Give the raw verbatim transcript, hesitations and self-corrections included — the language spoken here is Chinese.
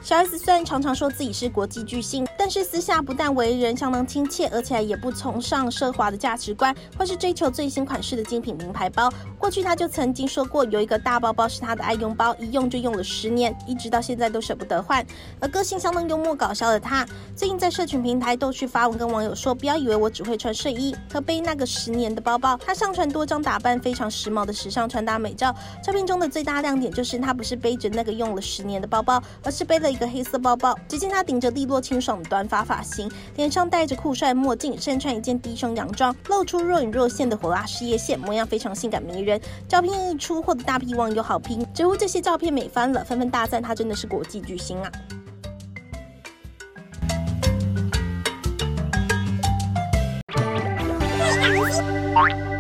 小 S 虽然常常说自己是国际巨星，但是私下不但为人相当亲切，而且也不崇尚奢华的价值观，或是追求最新款式的精品名牌包。过去他就曾经说过，有一个大包包是他的爱用包，一用就用了十年，一直到现在都舍不得换。而个性相当幽默搞笑的他，最近在社群平台逗趣发文跟网友说，不要以为我只会穿睡衣和背那个十年的包包。他上传多张打扮非常时髦的时尚穿搭美照，照片中的最大亮点就是他不是背着那个用了十年的包包，而是背了一个黑色包包。只见他顶着利落清爽的短发发型，脸上戴着酷帅墨镜，身穿一件低胸洋装，露出若隐若现的火辣事业线，模样非常性感迷人。照片一出，获得大批网友好评，直呼这些照片美翻了，纷纷大赞他真的是国际巨星啊。 Bye.